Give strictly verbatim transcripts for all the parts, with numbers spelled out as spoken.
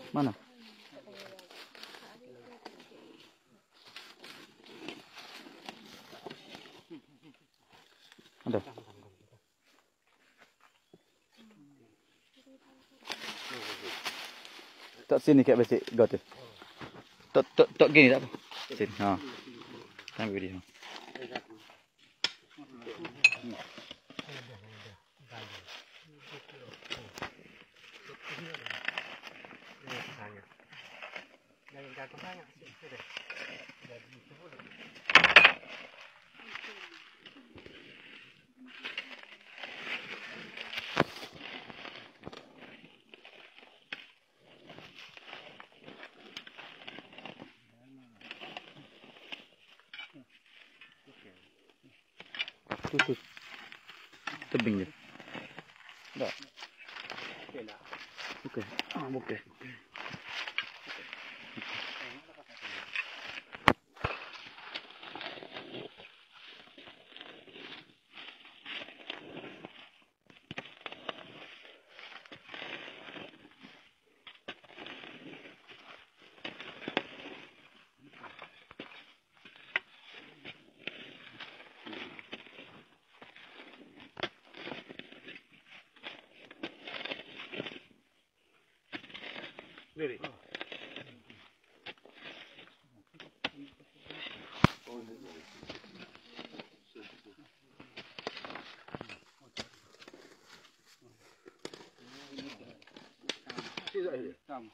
Mana? Ada. Tak sini kat basic go tu. Tak tak tak gini tak apa. Sini. Ha. Ambil dia. Tu tu. Tebing dia. Dah. Okey dah. Okey. Ah, okey. Really? Sama.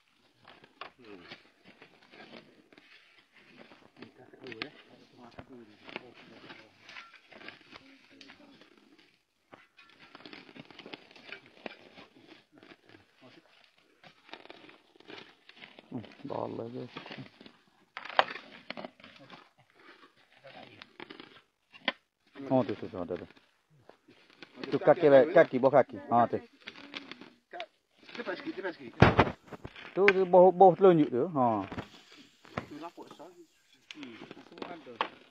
Boleh je. Oh tu tu tu ada tu. Tu kaki kaki bawah kaki. Ha tu. Depan sikit, depan sikit. Tu tu bawah bawah telunjuk tu. Ha. Tu lapuk sah. Hmm, tu ada.